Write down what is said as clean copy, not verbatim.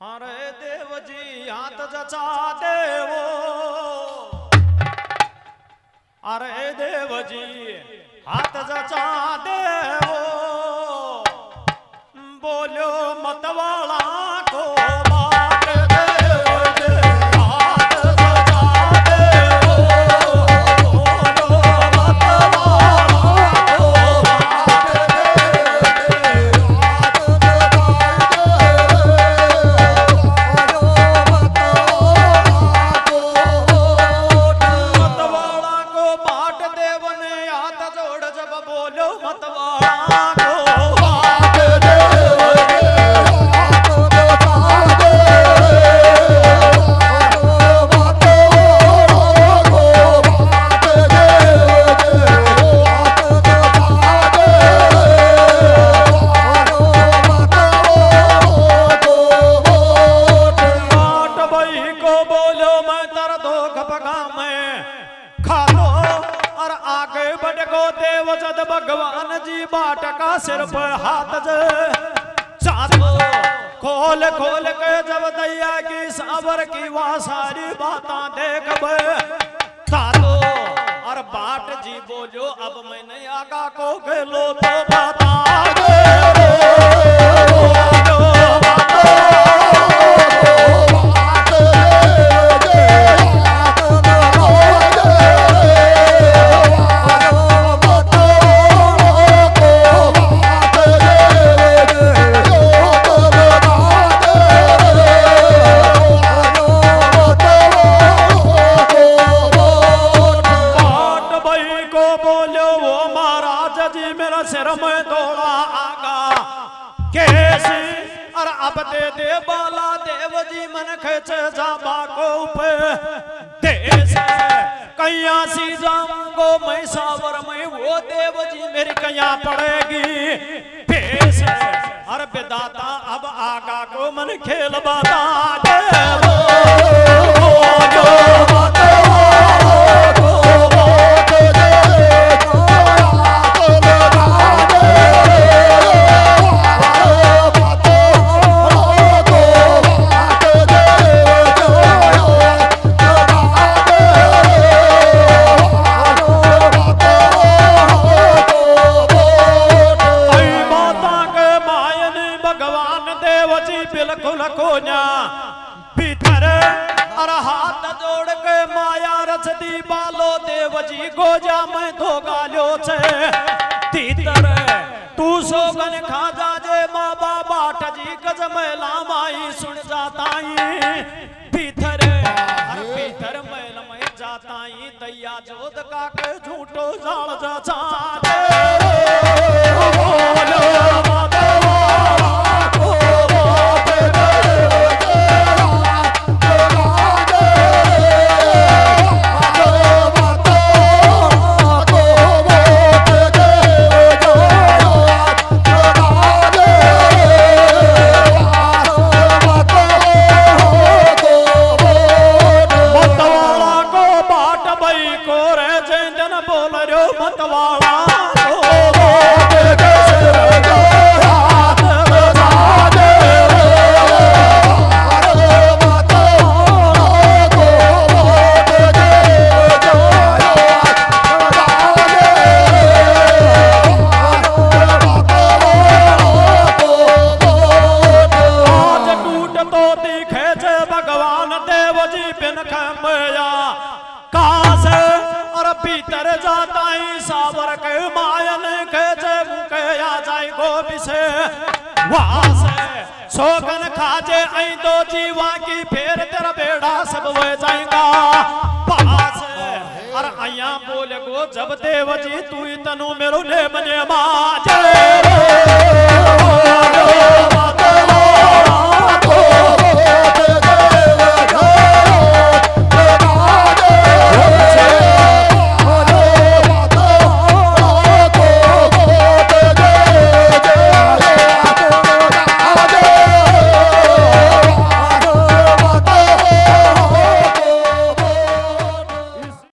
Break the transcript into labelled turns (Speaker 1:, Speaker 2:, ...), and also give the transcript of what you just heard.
Speaker 1: अरे देव जी हाथ जचा देवो, अरे देव जी हाथ जचा देवो, बोलो मतवाला को बात देव जी हाथ जचा देवो, बोलो मतवाला को बात भगवान जी बाट का सिर पर हाथ चादो खोल खोल के जब दैया की सावर की वह सारी बातां देख तातो और बाट जी बोलो अब मैंने आगा को गेलो तो बता अब दे दे बाला देव जी मन खेचे जाबा को पे देश कैया सी जाऊंगो मैं सावर में वो देव जी मेरी कैया पड़ेगी पेश हर बेदाता अब आगा को मन खेल बाता भीतर और हाथ जोड़ के माया रचदी बालो देव जी गोजा मैं तो गालो छे तीतर तू सोगन खा जा जे माँ बाबा जी गज मैला माई सुन जाताई भीतर भीतर मैल में जाताई दैया जोध का के झूठो जाल जा भीतर जाता ही सावर के मायन के आ जाए गोभी से वहां से सोगन खाजे आई दो जीवा की फेर तेरा बेड़ा सब हो जाएगा पास और आया बोले गो जब देव जी तू तनु मेरो ले मने माजे